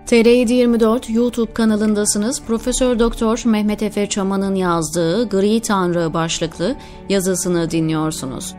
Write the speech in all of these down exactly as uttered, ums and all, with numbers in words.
T R yedi yirmi dört YouTube kanalındasınız. Profesör Doktor Mehmet Efe Çaman'ın yazdığı Gri Tanrı başlıklı yazısını dinliyorsunuz.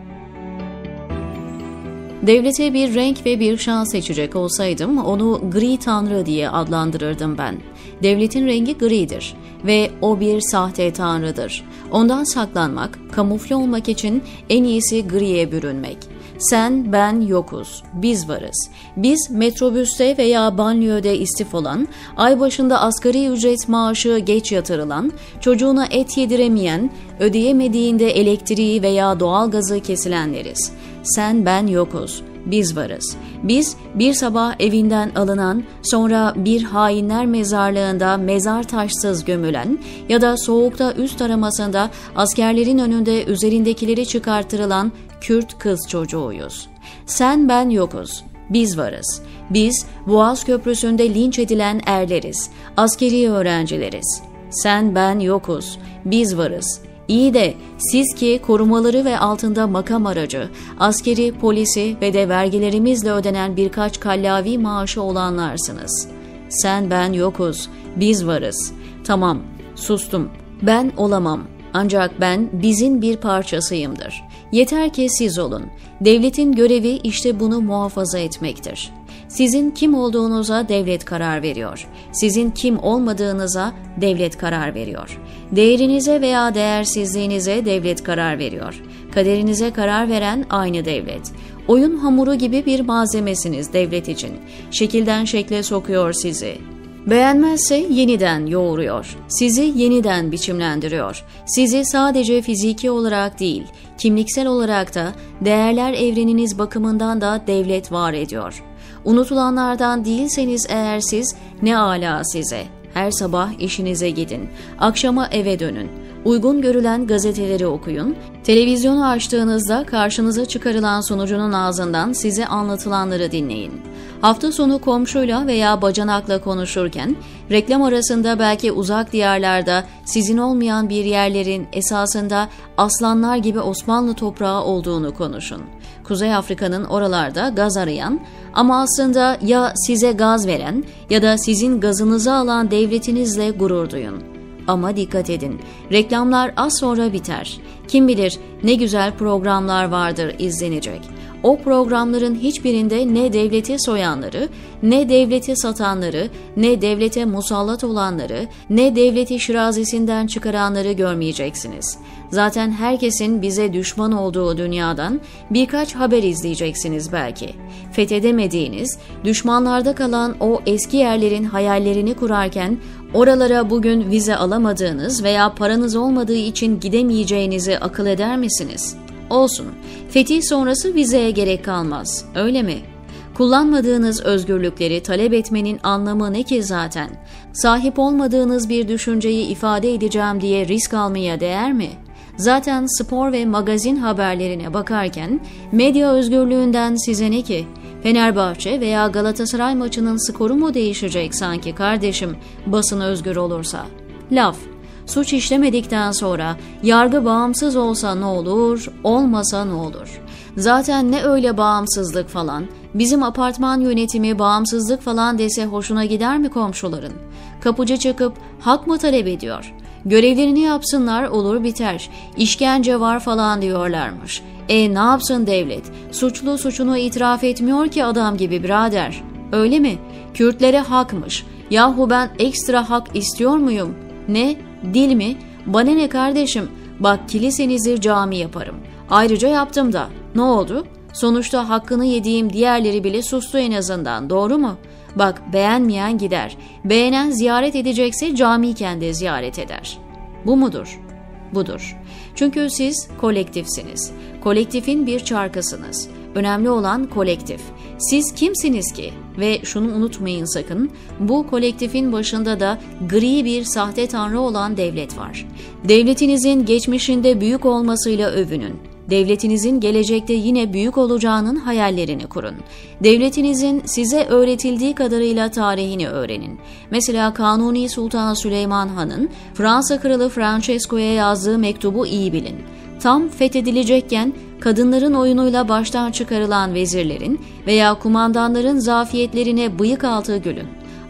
Devlete bir renk ve bir şan seçecek olsaydım onu Gri Tanrı diye adlandırırdım ben. Devletin rengi gridir ve o bir sahte tanrıdır. Ondan saklanmak, kamufle olmak için en iyisi griye bürünmek. Sen, ben yokuz, biz varız. Biz metrobüste veya banliyöde istif olan, ay başında asgari ücret maaşı geç yatırılan, çocuğuna et yediremeyen, ödeyemediğinde elektriği veya doğalgazı kesilenleriz. Sen, ben yokuz, biz varız. Biz bir sabah evinden alınan, sonra bir hainler mezarlığında mezar taşsız gömülen ya da soğukta üst aramasında askerlerin önünde üzerindekileri çıkarttırılan Kürt kız çocuğuyuz. Sen, ben yokuz, biz varız. Biz Boğaz Köprüsü'nde linç edilen erleriz, askeri öğrencileriz. Sen, ben yokuz, biz varız. İyi de siz ki korumaları ve altında makam aracı, askeri, polisi ve de vergilerimizle ödenen birkaç kallavi maaşı olanlarsınız. Sen, ben yokuz, biz varız. Tamam, sustum. Ben olamam. Ancak ben bizin bir parçasıyımdır. Yeter ki siz olun. Devletin görevi işte bunu muhafaza etmektir. Sizin kim olduğunuza devlet karar veriyor. Sizin kim olmadığınıza devlet karar veriyor. Değerinize veya değersizliğinize devlet karar veriyor. Kaderinize karar veren aynı devlet. Oyun hamuru gibi bir malzemesiniz devlet için. Şekilden şekle sokuyor sizi. Beğenmezse yeniden yoğuruyor. Sizi yeniden biçimlendiriyor. Sizi sadece fiziki olarak değil, kimliksel olarak da değerler evreniniz bakımından da devlet var ediyor. Unutulanlardan değilseniz eğer siz, ne âlâ size. Her sabah işinize gidin, akşama eve dönün. Uygun görülen gazeteleri okuyun. Televizyonu açtığınızda karşınıza çıkarılan sunucunun ağzından size anlatılanları dinleyin. Hafta sonu komşuyla veya bacanakla konuşurken, reklam arasında belki uzak diyarlarda sizin olmayan bir yerlerin esasında aslanlar gibi Osmanlı toprağı olduğunu konuşun. Kuzey Afrika'nın oralarda gaz arayan ama aslında ya size gaz veren ya da sizin gazınızı alan devletinizle gurur duyun. Ama dikkat edin, reklamlar az sonra biter. Kim bilir ne güzel programlar vardır izlenecek. O programların hiçbirinde ne devleti soyanları, ne devleti satanları, ne devlete musallat olanları, ne devleti şirazesinden çıkaranları görmeyeceksiniz. Zaten herkesin bize düşman olduğu dünyadan birkaç haber izleyeceksiniz belki. Fethedemediğiniz, düşmanlarda kalan o eski yerlerin hayallerini kurarken oralara bugün vize alamadığınız veya paranız olmadığı için gidemeyeceğinizi akıl eder misiniz? Olsun, fetih sonrası vizeye gerek kalmaz, öyle mi? Kullanmadığınız özgürlükleri talep etmenin anlamı ne ki zaten? Sahip olmadığınız bir düşünceyi ifade edeceğim diye risk almaya değer mi? Zaten spor ve magazin haberlerine bakarken medya özgürlüğünden size ne ki? Fenerbahçe veya Galatasaray maçının skoru mu değişecek sanki kardeşim basın özgür olursa? Laf. Suç işlemedikten sonra yargı bağımsız olsa ne olur, olmasa ne olur? Zaten ne öyle bağımsızlık falan, bizim apartman yönetimi bağımsızlık falan dese hoşuna gider mi komşuların? Kapıcı çıkıp hak mı talep ediyor? Görevlerini yapsınlar olur biter, işkence var falan diyorlarmış. E ne yapsın devlet? Suçlu suçunu itiraf etmiyor ki adam gibi birader. Öyle mi? Kürtlere hakmış. Yahu ben ekstra hak istiyor muyum? Ne? Dil mi? Bana ne kardeşim? Bak kilisenizi cami yaparım. Ayrıca yaptım da. Ne oldu? Sonuçta hakkını yediğim diğerleri bile sustu en azından. Doğru mu? Bak beğenmeyen gider. Beğenen ziyaret edecekse camiyken de ziyaret eder. Bu mudur? Budur. Çünkü siz kolektifsiniz. Kolektifin bir çarkısınız. Önemli olan kolektif. Siz kimsiniz ki? Ve şunu unutmayın sakın, bu kolektifin başında da gri bir sahte tanrı olan devlet var. Devletinizin geçmişinde büyük olmasıyla övünün. Devletinizin gelecekte yine büyük olacağının hayallerini kurun. Devletinizin size öğretildiği kadarıyla tarihini öğrenin. Mesela Kanuni Sultan Süleyman Han'ın Fransa Kralı Francesco'ya yazdığı mektubu iyi bilin. Tam fethedilecekken kadınların oyunuyla baştan çıkarılan vezirlerin veya kumandanların zafiyetlerine bıyık altı gülün.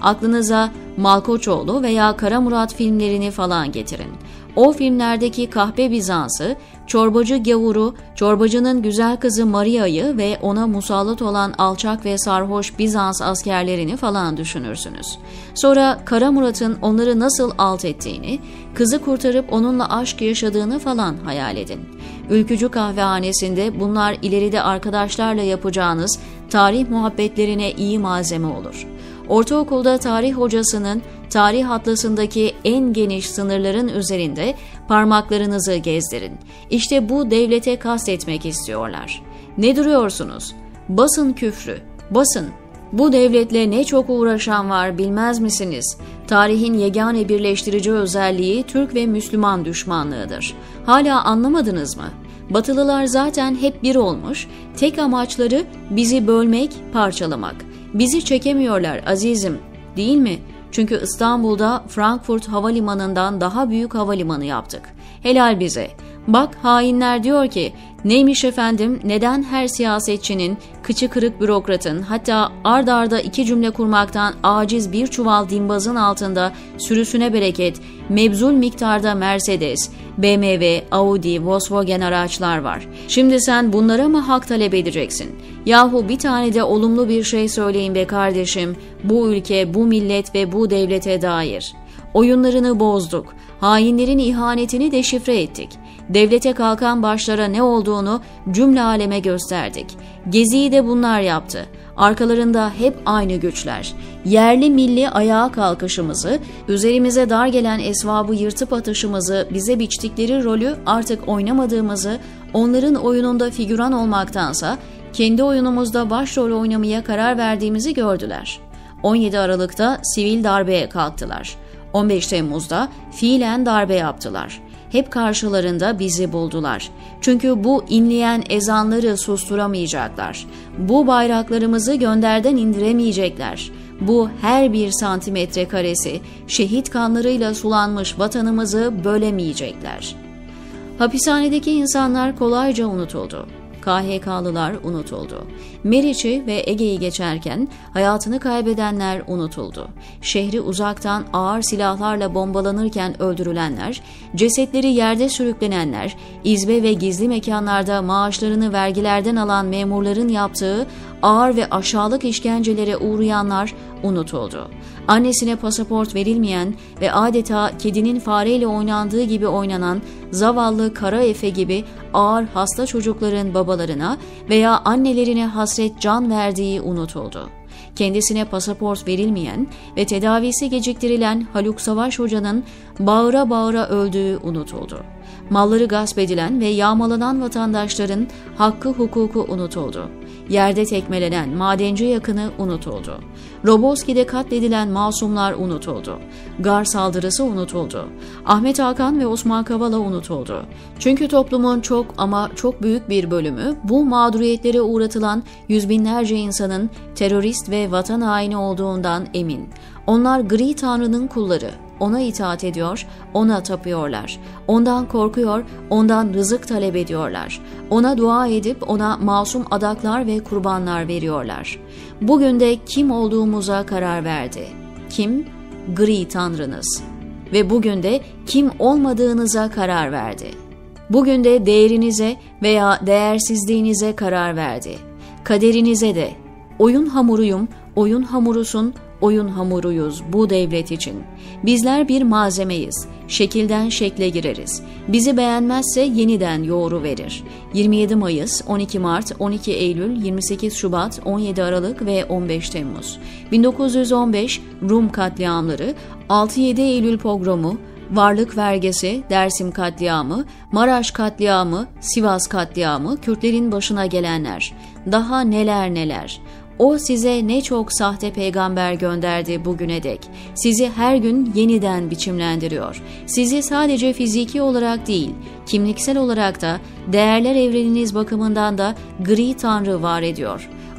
Aklınıza Malkoçoğlu veya Kara Murat filmlerini falan getirin. O filmlerdeki kahpe Bizans'ı, çorbacı gavuru, çorbacının güzel kızı Maria'yı ve ona musallat olan alçak ve sarhoş Bizans askerlerini falan düşünürsünüz. Sonra Kara Murat'ın onları nasıl alt ettiğini, kızı kurtarıp onunla aşk yaşadığını falan hayal edin. Ülkücü kahvehanesinde bunlar ileride arkadaşlarla yapacağınız tarih muhabbetlerine iyi malzeme olur. Ortaokulda tarih hocasının tarih atlasındaki en geniş sınırların üzerinde parmaklarınızı gezdirin. İşte bu devlete kastetmek istiyorlar. Ne duruyorsunuz? Basın küfrü, basın. Bu devletle ne çok uğraşan var bilmez misiniz? Tarihin yegane birleştirici özelliği Türk ve Müslüman düşmanlığıdır. Hala anlamadınız mı? Batılılar zaten hep bir olmuş, tek amaçları bizi bölmek, parçalamak. Bizi çekemiyorlar azizim, değil mi? Çünkü İstanbul'da Frankfurt Havalimanı'ndan daha büyük havalimanı yaptık. Helal bize. Bak hainler diyor ki, neymiş efendim, neden her siyasetçinin, kıçı kırık bürokratın, hatta ard arda iki cümle kurmaktan aciz bir çuval dimbazın altında sürüsüne bereket, mebzul miktarda Mercedes, B M W, Audi, Volkswagen araçlar var. Şimdi sen bunlara mı hak talep edeceksin? Yahu bir tane de olumlu bir şey söyleyin be kardeşim, bu ülke, bu millet ve bu devlete dair. Oyunlarını bozduk, hainlerin ihanetini deşifre ettik. Devlete kalkan başlara ne olduğunu cümle aleme gösterdik. Geziyi de bunlar yaptı. Arkalarında hep aynı güçler. Yerli milli ayağa kalkışımızı, üzerimize dar gelen esvabı yırtıp atışımızı, bize biçtikleri rolü artık oynamadığımızı, onların oyununda figüran olmaktansa kendi oyunumuzda başrol oynamaya karar verdiğimizi gördüler. on yedi Aralık'ta sivil darbeye kalktılar. on beş Temmuz'da fiilen darbe yaptılar. Hep karşılarında bizi buldular. Çünkü bu inleyen ezanları susturamayacaklar. Bu bayraklarımızı gönderden indiremeyecekler. Bu her bir santimetre karesi şehit kanlarıyla sulanmış vatanımızı bölemeyecekler. Hapishanedeki insanlar kolayca unutuldu. K H K'lılar unutuldu. Meriç'i ve Ege'yi geçerken hayatını kaybedenler unutuldu. Şehri uzaktan ağır silahlarla bombalanırken öldürülenler, cesetleri yerde sürüklenenler, izbe ve gizli mekanlarda maaşlarını vergilerden alan memurların yaptığı ağır ve aşağılık işkencelere uğrayanlar unutuldu. Annesine pasaport verilmeyen ve adeta kedinin fareyle oynandığı gibi oynanan zavallı Kara Efe gibi ağır hasta çocukların babalarına veya annelerine hasret can verdiği unutuldu. Kendisine pasaport verilmeyen ve tedavisi geciktirilen Haluk Savaş Hoca'nın bağıra bağıra öldüğü unutuldu. Malları gasp edilen ve yağmalanan vatandaşların hakkı hukuku unutuldu. Yerde tekmelenen madenci yakını unutuldu. Roboski'de katledilen masumlar unutuldu. Gar saldırısı unutuldu. Ahmet Hakan ve Osman Kavala unutuldu. Çünkü toplumun çok ama çok büyük bir bölümü bu mağduriyetlere uğratılan yüz binlerce insanın terörist ve vatan haini olduğundan emin. Onlar gri tanrının kulları. Ona itaat ediyor, ona tapıyorlar. Ondan korkuyor, ondan rızık talep ediyorlar. Ona dua edip ona masum adaklar ve kurbanlar veriyorlar. Bugün de kim olduğumuza karar verdi. Kim? Gri tanrınız. Ve bugün de kim olmadığınıza karar verdi. Bugün de değerinize veya değersizliğinize karar verdi. Kaderinize de. Oyun hamuruyum, oyun hamurusun, oyun hamuruyuz bu devlet için. Bizler bir malzemeyiz. Şekilden şekle gireriz. Bizi beğenmezse yeniden yoğuru verir. yirmi yedi Mayıs, on iki Mart, on iki Eylül, yirmi sekiz Şubat, on yedi Aralık ve on beş Temmuz. bin dokuz yüz on beş Rum katliamları, altı yedi Eylül pogromu, Varlık vergisi, Dersim katliamı, Maraş katliamı, Sivas katliamı, Kürtlerin başına gelenler. Daha neler neler. O size ne çok sahte peygamber gönderdi bugüne dek. Sizi her gün yeniden biçimlendiriyor. Sizi sadece fiziki olarak değil, kimliksel olarak da, değerler evreniniz bakımından da gri tanrı var ediyor.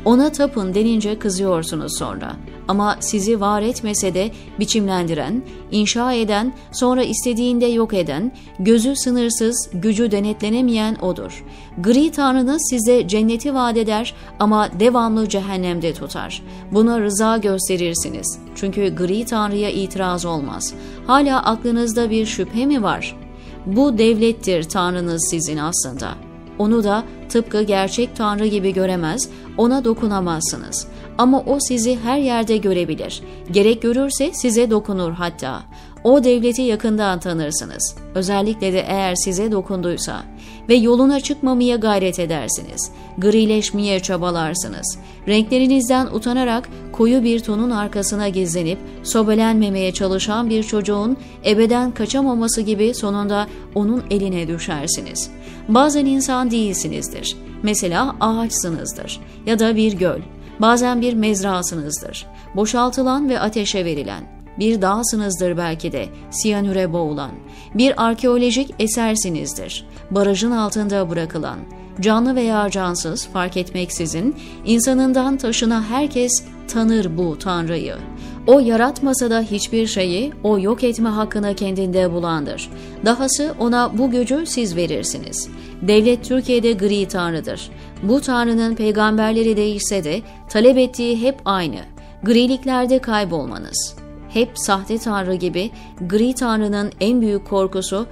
Ona tapın denince kızıyorsunuz sonra. Ama sizi var etmese de biçimlendiren, inşa eden, sonra istediğinde yok eden, gözü sınırsız, gücü denetlenemeyen O'dur. Gri Tanrınız size cenneti vaat eder ama devamlı cehennemde tutar. Buna rıza gösterirsiniz. Çünkü Gri Tanrı'ya itiraz olmaz. Hala aklınızda bir şüphe mi var? Bu devlettir Tanrınız sizin aslında. Onu da tıpkı gerçek Tanrı gibi göremez, ona dokunamazsınız. Ama o sizi her yerde görebilir. Gerek görürse size dokunur hatta. O devleti yakından tanırsınız. Özellikle de eğer size dokunduysa. Ve yoluna çıkmamaya gayret edersiniz. Grileşmeye çabalarsınız. Renklerinizden utanarak koyu bir tonun arkasına gizlenip sobelenmemeye çalışan bir çocuğun ebeden kaçamaması gibi sonunda onun eline düşersiniz. Bazen insan değilsinizdir. Mesela ağaçsınızdır ya da bir göl. Bazen bir mezrasınızdır. Boşaltılan ve ateşe verilen. Bir dağsınızdır belki de, siyanüre boğulan. Bir arkeolojik esersinizdir. Barajın altında bırakılan. Canlı veya cansız fark etmeksizin insanından taşına herkes tanır bu Tanrı'yı. O yaratmasa da hiçbir şeyi o yok etme hakkını kendinde bulandır. Dahası ona bu gücü siz verirsiniz. Devlet Türkiye'de Gri Tanrı'dır. Bu Tanrı'nın peygamberleri değişse de talep ettiği hep aynı. Griliklerde kaybolmanız. Hep sahte Tanrı gibi Gri Tanrı'nın en büyük korkusu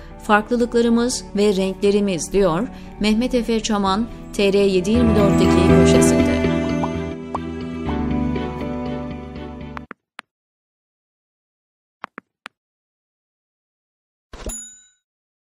farklılıklarımız ve renklerimiz diyor Mehmet Efe Çaman T R yedi yirmi dört'teki köşesi.